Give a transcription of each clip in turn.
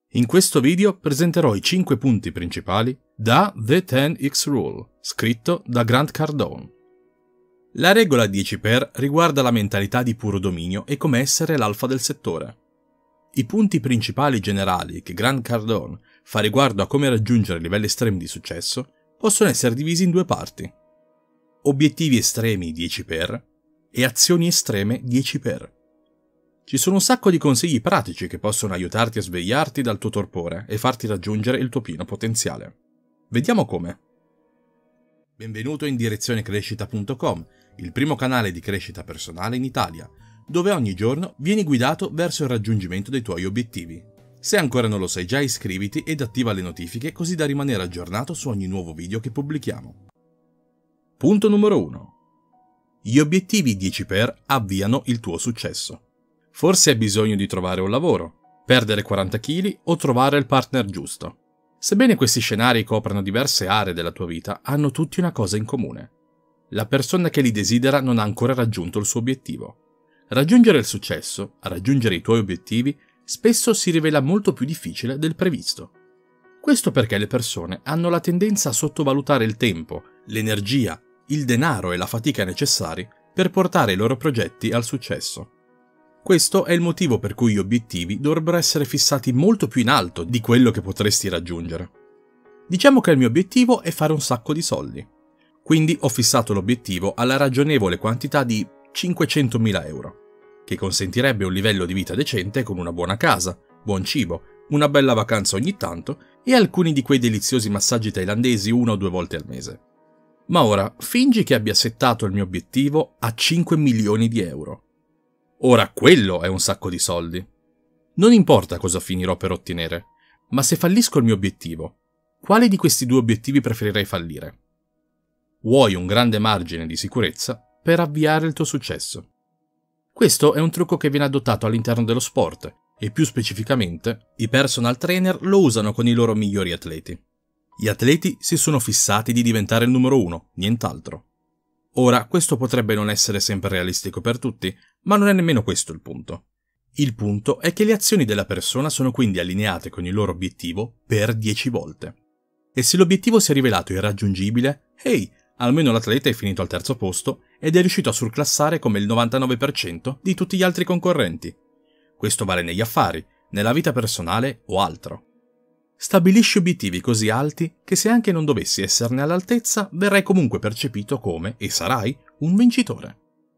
In questo video presenterò i 5 punti principali da The 10X Rule, scritto da Grant Cardone. La regola 10x riguarda la mentalità di puro dominio e come essere l'alfa del settore. I punti principali generali che Grant Cardone fa riguardo a come raggiungere livelli estremi di successo possono essere divisi in 2 parti. Obiettivi estremi 10x e azioni estreme 10x. Ci sono un sacco di consigli pratici che possono aiutarti a svegliarti dal tuo torpore e farti raggiungere il tuo pieno potenziale. Vediamo come. Benvenuto in direzionecrescita.com, il primo canale di crescita personale in Italia, dove ogni giorno vieni guidato verso il raggiungimento dei tuoi obiettivi. Se ancora non lo sai già, iscriviti ed attiva le notifiche così da rimanere aggiornato su ogni nuovo video che pubblichiamo. Punto numero 1. Gli obiettivi 10x avviano il tuo successo. Forse hai bisogno di trovare un lavoro, perdere 40 kg o trovare il partner giusto. Sebbene questi scenari coprano diverse aree della tua vita, hanno tutti una cosa in comune. La persona che li desidera non ha ancora raggiunto il suo obiettivo. Raggiungere il successo, raggiungere i tuoi obiettivi, spesso si rivela molto più difficile del previsto. Questo perché le persone hanno la tendenza a sottovalutare il tempo, l'energia, il denaro e la fatica necessari per portare i loro progetti al successo. Questo è il motivo per cui gli obiettivi dovrebbero essere fissati molto più in alto di quello che potresti raggiungere. Diciamo che il mio obiettivo è fare un sacco di soldi. Quindi ho fissato l'obiettivo alla ragionevole quantità di 500.000 euro, che consentirebbe un livello di vita decente con una buona casa, buon cibo, una bella vacanza ogni tanto e alcuni di quei deliziosi massaggi thailandesi 1 o 2 volte al mese. Ma ora, fingi che abbia settato il mio obiettivo a 5 milioni di euro. Ora quello è un sacco di soldi. Non importa cosa finirò per ottenere, ma se fallisco il mio obiettivo, quale di questi 2 obiettivi preferirei fallire? Vuoi un grande margine di sicurezza per avviare il tuo successo. Questo è un trucco che viene adottato all'interno dello sport e più specificamente i personal trainer lo usano con i loro migliori atleti. Gli atleti si sono fissati di diventare il numero 1, nient'altro. Ora, questo potrebbe non essere sempre realistico per tutti, ma non è nemmeno questo il punto. Il punto è che le azioni della persona sono quindi allineate con il loro obiettivo per 10 volte. E se l'obiettivo si è rivelato irraggiungibile, almeno l'atleta è finito al 3° posto ed è riuscito a surclassare come il 99% di tutti gli altri concorrenti. Questo vale negli affari, nella vita personale o altro. Stabilisci obiettivi così alti che se anche non dovessi esserne all'altezza, verrai comunque percepito come, e sarai, un vincitore.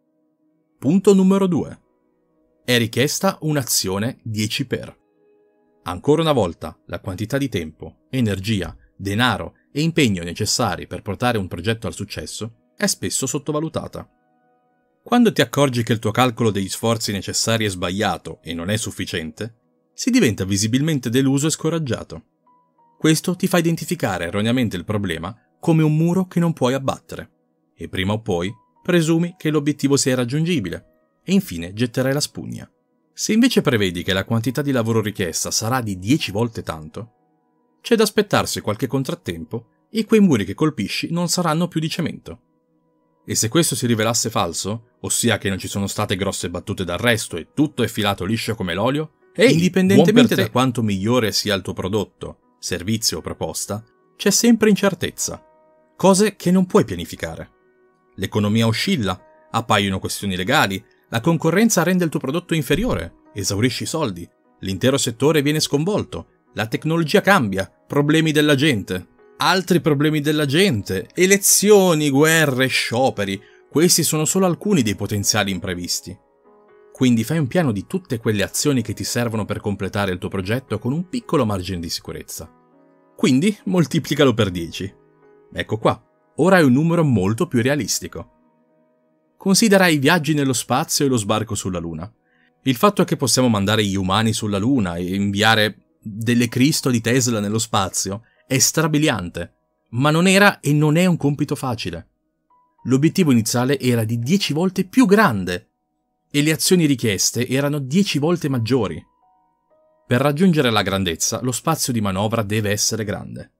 Punto numero 2. È richiesta un'azione 10x. Ancora una volta, la quantità di tempo, energia, denaro e impegno necessari per portare un progetto al successo è spesso sottovalutata. Quando ti accorgi che il tuo calcolo degli sforzi necessari è sbagliato e non è sufficiente, si diventa visibilmente deluso e scoraggiato. Questo ti fa identificare erroneamente il problema come un muro che non puoi abbattere e prima o poi presumi che l'obiettivo sia raggiungibile e infine getterai la spugna. Se invece prevedi che la quantità di lavoro richiesta sarà di 10 volte tanto, c'è da aspettarsi qualche contrattempo e quei muri che colpisci non saranno più di cemento. E se questo si rivelasse falso, ossia che non ci sono state grosse battute d'arresto e tutto è filato liscio come l'olio, indipendentemente da quanto migliore sia il tuo prodotto, servizio o proposta, c'è sempre incertezza, cose che non puoi pianificare. L'economia oscilla, appaiono questioni legali, la concorrenza rende il tuo prodotto inferiore, esaurisci i soldi, l'intero settore viene sconvolto, la tecnologia cambia, problemi della gente, altri problemi della gente, elezioni, guerre, scioperi, questi sono solo alcuni dei potenziali imprevisti. Quindi fai un piano di tutte quelle azioni che ti servono per completare il tuo progetto con un piccolo margine di sicurezza. Quindi moltiplicalo per 10. Ecco qua, ora hai un numero molto più realistico. Considera i viaggi nello spazio e lo sbarco sulla Luna. Il fatto che possiamo mandare gli umani sulla Luna e inviare delle Cristo di Tesla nello spazio è strabiliante, ma non era e non è un compito facile. L'obiettivo iniziale era di 10 volte più grande e le azioni richieste erano 10 volte maggiori. Per raggiungere la grandezza, lo spazio di manovra deve essere grande.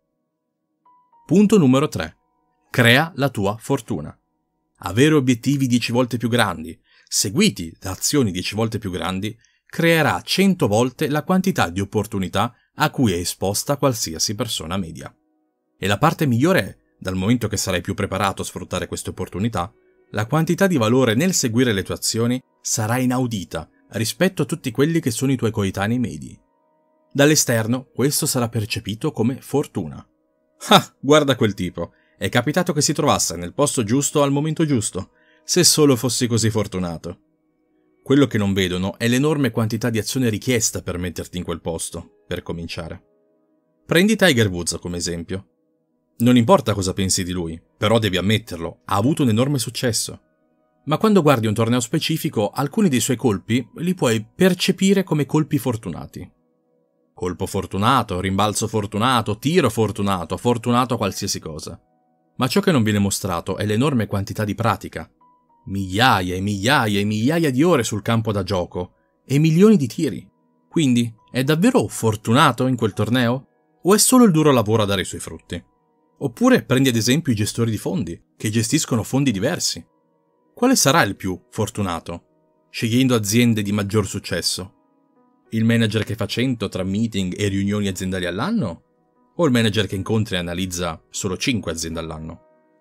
Punto numero 3. Crea la tua fortuna. Avere obiettivi 10 volte più grandi, seguiti da azioni 10 volte più grandi, creerà 100 volte la quantità di opportunità a cui è esposta qualsiasi persona media. E la parte migliore è, dal momento che sarai più preparato a sfruttare queste opportunità, la quantità di valore nel seguire le tue azioni sarà inaudita rispetto a tutti quelli che sono i tuoi coetanei medi. Dall'esterno questo sarà percepito come fortuna. Ah, guarda quel tipo, è capitato che si trovasse nel posto giusto al momento giusto, se solo fossi così fortunato. Quello che non vedono è l'enorme quantità di azione richiesta per metterti in quel posto, per cominciare. Prendi Tiger Woods come esempio. Non importa cosa pensi di lui, però devi ammetterlo, ha avuto un enorme successo. Ma quando guardi un torneo specifico, alcuni dei suoi colpi li puoi percepire come colpi fortunati. Colpo fortunato, rimbalzo fortunato, tiro fortunato, fortunato qualsiasi cosa. Ma ciò che non viene mostrato è l'enorme quantità di pratica. Migliaia e migliaia e migliaia di ore sul campo da gioco e milioni di tiri. Quindi, è davvero fortunato in quel torneo? O è solo il duro lavoro a dare i suoi frutti? Oppure prendi ad esempio i gestori di fondi, che gestiscono fondi diversi. Quale sarà il più fortunato, scegliendo aziende di maggior successo? Il manager che fa 100 tra meeting e riunioni aziendali all'anno? O il manager che incontra e analizza solo 5 aziende all'anno?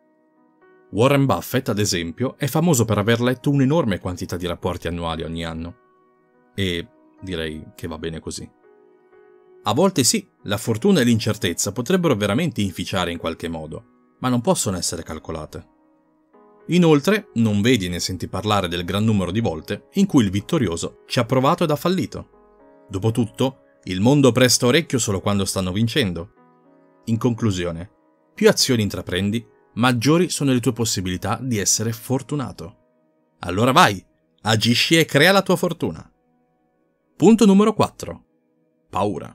Warren Buffett, ad esempio, è famoso per aver letto un'enorme quantità di rapporti annuali ogni anno. E direi che va bene così. A volte sì, la fortuna e l'incertezza potrebbero veramente inficiare in qualche modo, ma non possono essere calcolate. Inoltre, non vedi né senti parlare del gran numero di volte in cui il vittorioso ci ha provato ed ha fallito. Dopotutto, il mondo presta orecchio solo quando stanno vincendo. In conclusione, più azioni intraprendi, maggiori sono le tue possibilità di essere fortunato. Allora vai, agisci e crea la tua fortuna. Punto numero 4. Paura.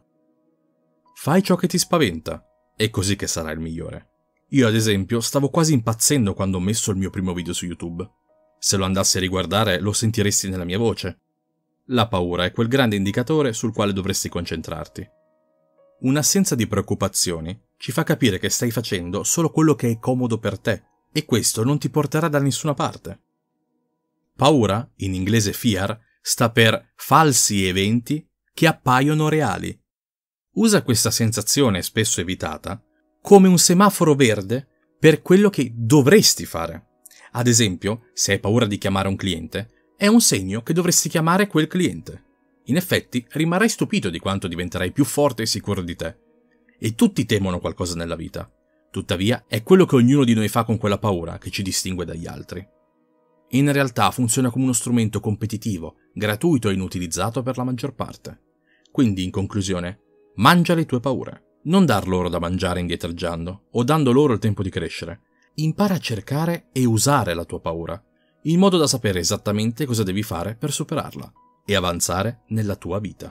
Fai ciò che ti spaventa, è così che sarà il migliore. Io, ad esempio, stavo quasi impazzendo quando ho messo il mio primo video su YouTube. Se lo andassi a riguardare, lo sentiresti nella mia voce. La paura è quel grande indicatore sul quale dovresti concentrarti. Un'assenza di preoccupazioni ci fa capire che stai facendo solo quello che è comodo per te, e questo non ti porterà da nessuna parte. Paura, in inglese fear, sta per falsi eventi che appaiono reali. Usa questa sensazione, spesso evitata, come un semaforo verde per quello che dovresti fare. Ad esempio, se hai paura di chiamare un cliente, è un segno che dovresti chiamare quel cliente. In effetti, rimarrai stupito di quanto diventerai più forte e sicuro di te. E tutti temono qualcosa nella vita. Tuttavia, è quello che ognuno di noi fa con quella paura che ci distingue dagli altri. In realtà funziona come uno strumento competitivo, gratuito e inutilizzato per la maggior parte. Quindi, in conclusione, mangia le tue paure. Non dar loro da mangiare indietreggiando o dando loro il tempo di crescere. Impara a cercare e usare la tua paura, in modo da sapere esattamente cosa devi fare per superarla e avanzare nella tua vita.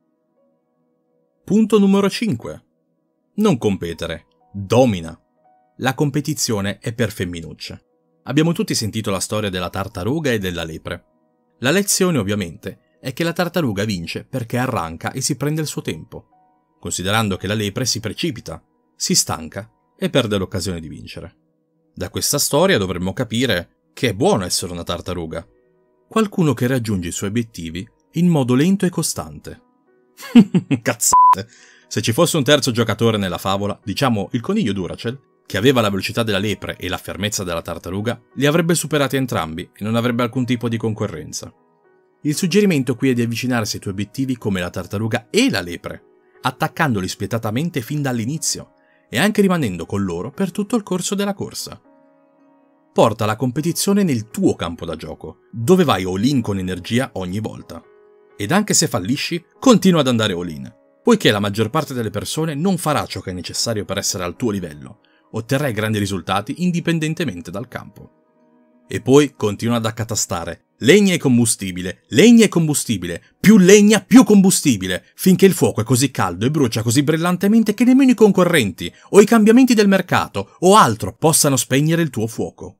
Punto numero 5. Non competere, domina. La competizione è per femminucce. Abbiamo tutti sentito la storia della tartaruga e della lepre. La lezione, ovviamente, è che la tartaruga vince perché arranca e si prende il suo tempo, considerando che la lepre si precipita, si stanca e perde l'occasione di vincere. Da questa storia dovremmo capire che è buono essere una tartaruga, qualcuno che raggiunge i suoi obiettivi in modo lento e costante. Cazzate! Se ci fosse un terzo giocatore nella favola, diciamo il coniglio Duracell, che aveva la velocità della lepre e la fermezza della tartaruga, li avrebbe superati entrambi e non avrebbe alcun tipo di concorrenza. Il suggerimento qui è di avvicinarsi ai tuoi obiettivi come la tartaruga e la lepre, attaccandoli spietatamente fin dall'inizio e anche rimanendo con loro per tutto il corso della corsa. Porta la competizione nel tuo campo da gioco, dove vai all-in con energia ogni volta. Ed anche se fallisci, continua ad andare all-in, poiché la maggior parte delle persone non farà ciò che è necessario per essere al tuo livello, otterrai grandi risultati indipendentemente dal campo. E poi continua ad accatastare legna e combustibile, più legna, più combustibile, finché il fuoco è così caldo e brucia così brillantemente che nemmeno i concorrenti o i cambiamenti del mercato o altro possano spegnere il tuo fuoco.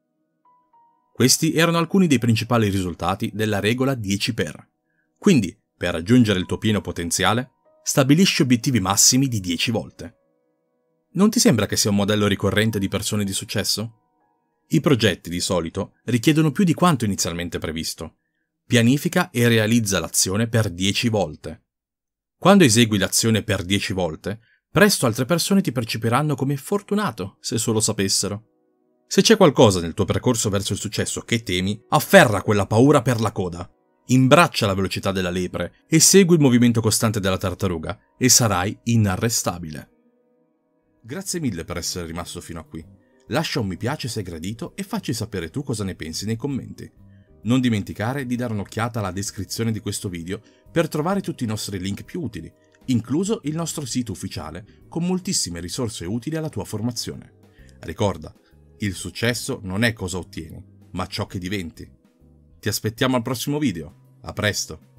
Questi erano alcuni dei principali risultati della regola 10x. Quindi, per raggiungere il tuo pieno potenziale, stabilisci obiettivi massimi di 10 volte. Non ti sembra che sia un modello ricorrente di persone di successo? I progetti, di solito, richiedono più di quanto inizialmente previsto. Pianifica e realizza l'azione per 10 volte. Quando esegui l'azione per 10 volte, presto altre persone ti percepiranno come fortunato, se solo sapessero. Se c'è qualcosa nel tuo percorso verso il successo che temi, afferra quella paura per la coda. Imbraccia la velocità della lepre e segui il movimento costante della tartaruga e sarai inarrestabile. Grazie mille per essere rimasto fino a qui. Lascia un mi piace se hai gradito e facci sapere tu cosa ne pensi nei commenti. Non dimenticare di dare un'occhiata alla descrizione di questo video per trovare tutti i nostri link più utili, incluso il nostro sito ufficiale con moltissime risorse utili alla tua formazione. Ricorda, il successo non è cosa ottieni, ma ciò che diventi. Ti aspettiamo al prossimo video. A presto!